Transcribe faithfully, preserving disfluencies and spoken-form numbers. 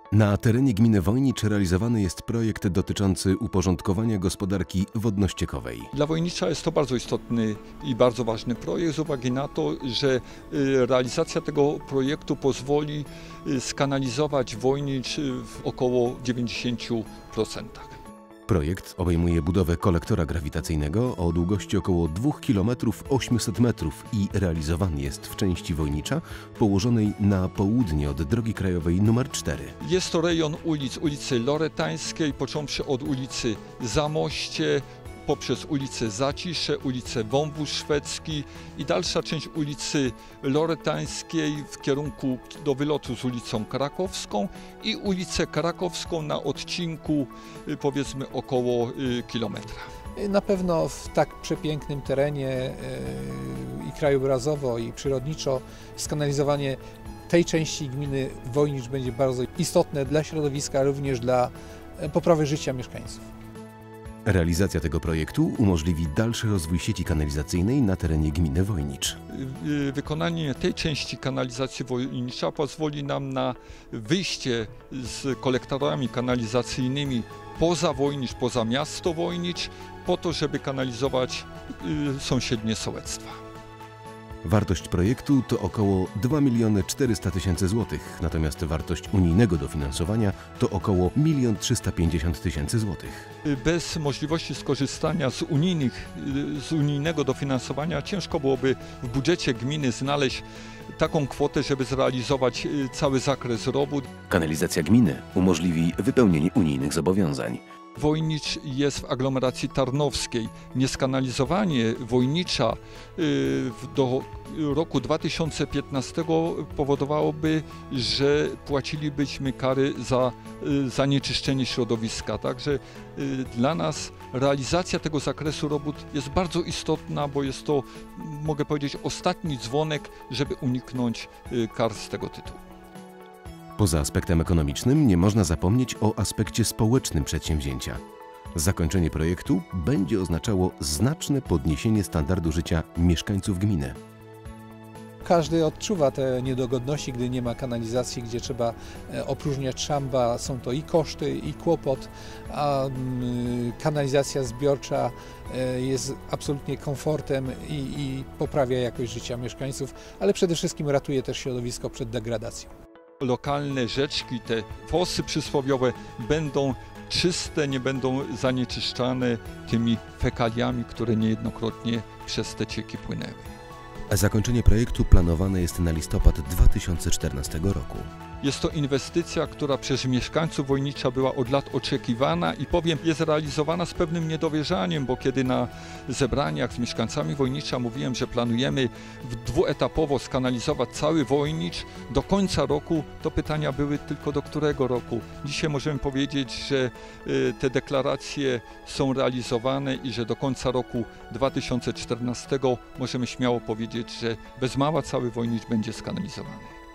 Na terenie gminy Wojnicz realizowany jest projekt dotyczący uporządkowania gospodarki wodno-ściekowej. Dla Wojnicza jest to bardzo istotny i bardzo ważny projekt z uwagi na to, że realizacja tego projektu pozwoli skanalizować Wojnicz w około dziewięćdziesięciu procentach. Projekt obejmuje budowę kolektora grawitacyjnego o długości około dwóch kilometrów ośmiuset metrów i realizowany jest w części Wojnicza położonej na południe od drogi krajowej nr cztery. Jest to rejon ulic, ulicy Loretańskiej, począwszy od ulicy Zamoście, poprzez ulicę Zacisze, ulicę Wąwóz Szwedzki i dalsza część ulicy Loretańskiej w kierunku do wylotu z ulicą Krakowską i ulicę Krakowską na odcinku powiedzmy około kilometra. Na pewno w tak przepięknym terenie i krajobrazowo, i przyrodniczo skanalizowanie tej części gminy Wojnicz będzie bardzo istotne dla środowiska, również dla poprawy życia mieszkańców. Realizacja tego projektu umożliwi dalszy rozwój sieci kanalizacyjnej na terenie gminy Wojnicz. Wykonanie tej części kanalizacji Wojnicza pozwoli nam na wyjście z kolektorami kanalizacyjnymi poza Wojnicz, poza miasto Wojnicz, po to, żeby kanalizować sąsiednie sołectwa. Wartość projektu to około dwa miliony czterysta tysięcy złotych, natomiast wartość unijnego dofinansowania to około milion trzysta pięćdziesiąt tysięcy złotych. Bez możliwości skorzystania z, unijnych, z unijnego dofinansowania ciężko byłoby w budżecie gminy znaleźć taką kwotę, żeby zrealizować cały zakres robót. Kanalizacja gminy umożliwi wypełnienie unijnych zobowiązań. Wojnicz jest w aglomeracji tarnowskiej. Nieskanalizowanie Wojnicza do roku dwa tysiące piętnastego powodowałoby, że płacilibyśmy kary za zanieczyszczenie środowiska. Także dla nas realizacja tego zakresu robót jest bardzo istotna, bo jest to, mogę powiedzieć, ostatni dzwonek, żeby uniknąć kar z tego tytułu. Poza aspektem ekonomicznym nie można zapomnieć o aspekcie społecznym przedsięwzięcia. Zakończenie projektu będzie oznaczało znaczne podniesienie standardu życia mieszkańców gminy. Każdy odczuwa te niedogodności, gdy nie ma kanalizacji, gdzie trzeba opróżniać szamba. Są to i koszty, i kłopot, a kanalizacja zbiorcza jest absolutnie komfortem i, i poprawia jakość życia mieszkańców, ale przede wszystkim ratuje też środowisko przed degradacją. Lokalne rzeczki, te fosy przysłowiowe będą czyste, nie będą zanieczyszczane tymi fekaliami, które niejednokrotnie przez te cieki płynęły. Zakończenie projektu planowane jest na listopad dwa tysiące czternastego roku. Jest to inwestycja, która przez mieszkańców Wojnicza była od lat oczekiwana i powiem, jest realizowana z pewnym niedowierzaniem, bo kiedy na zebraniach z mieszkańcami Wojnicza mówiłem, że planujemy dwuetapowo skanalizować cały Wojnicz do końca roku, to pytania były tylko do którego roku. Dzisiaj możemy powiedzieć, że te deklaracje są realizowane i że do końca roku dwa tysiące czternastego możemy śmiało powiedzieć, że bez mała cały Wojnicz będzie skanalizowany.